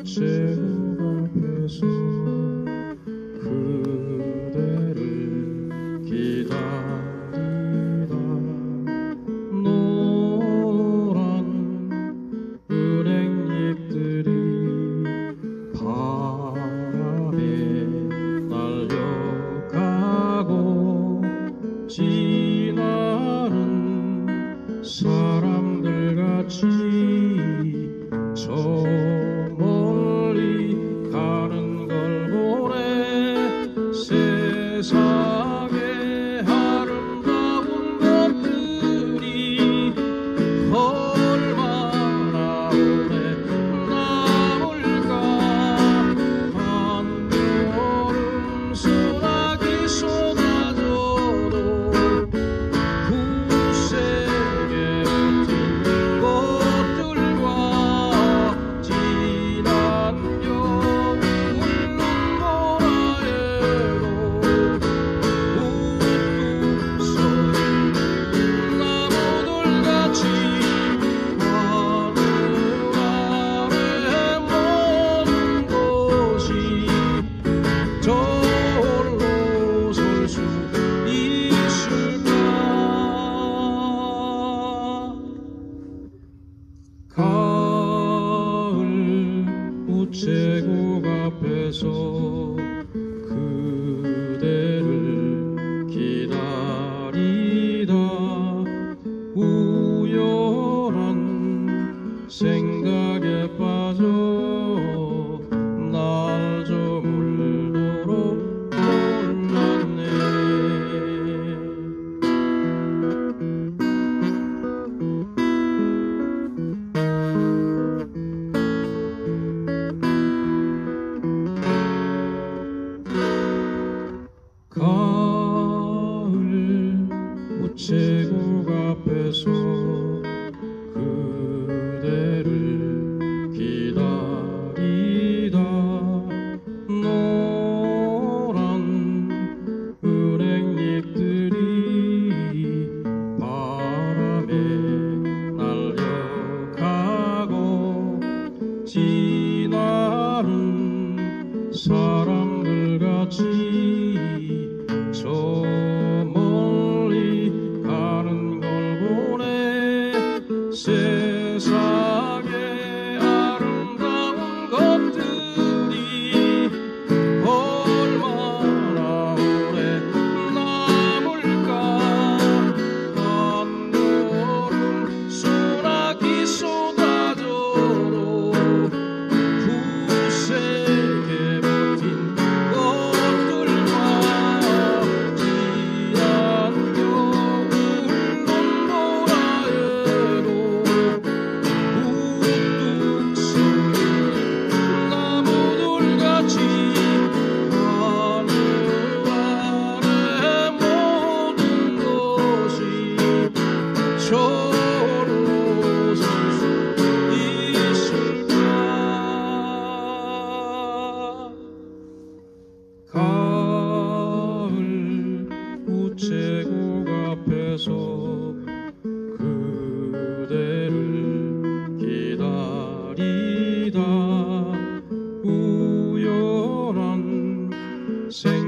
우체국 앞에서 그대를 기다리다 노란 은행잎들이 바람에 날려가고 지나는 사람들같이 저 멀리 가는 걸 보네. 세상에 아름다운 것들이 얼마나 오래 남을까. 한 걸음 소나기 쏟아져도 굳세게 붙은 것들과 지난 겨울 눈보라에도 우뚝 서있는 나무들같이 하늘 아래 모든 것이 저홀로 설 수 있을까. 가을 우체국 앞에서 그대를 기다리다 우열한 생각에 빠져 날 저물도록 몰랐네. 가을 우체국 앞에서 그대를 기다리다 노란 은행잎들이 바람에 날려가고 지나는 사람들같이 저 멀리 가는 걸 보네. 세상에 아름다운 것들이 얼마나 오래 남을까. 한 걸음 소나기 쏟아져도 굳세게 붙은 것들과 지난 겨울 눈보라에도 우뚝 서있는 나무들같이 하늘 아래 모든 것이 저홀로 설 수 있을까. 가을 우체국 앞에서 그대를 기다리다 우열한 생